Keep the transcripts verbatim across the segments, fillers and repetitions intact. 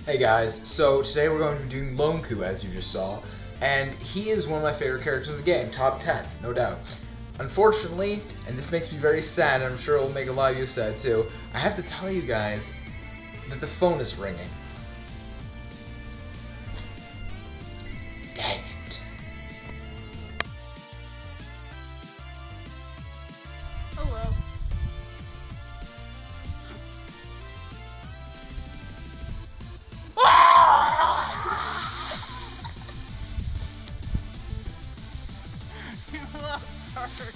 Hey guys, so today we're going to be doing Lon'qu, as you just saw, and he is one of my favorite characters in the game, top ten, no doubt. Unfortunately, and this makes me very sad, and I'm sure it will make a lot of you sad too, I have to tell you guys that the phone is ringing. Dang it. Hello. You love her.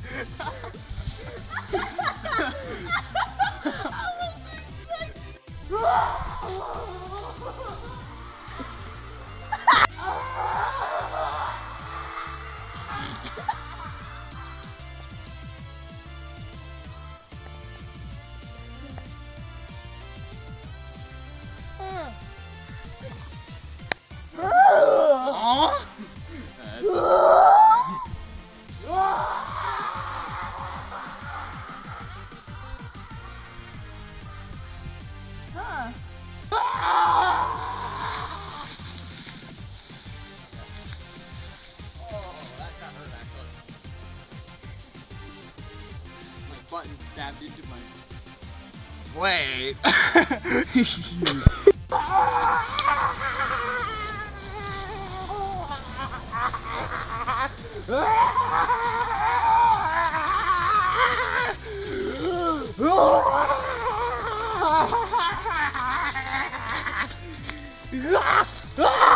Huh. Oh, that got hurt actually. My button stabbed into my... Wait. Ah!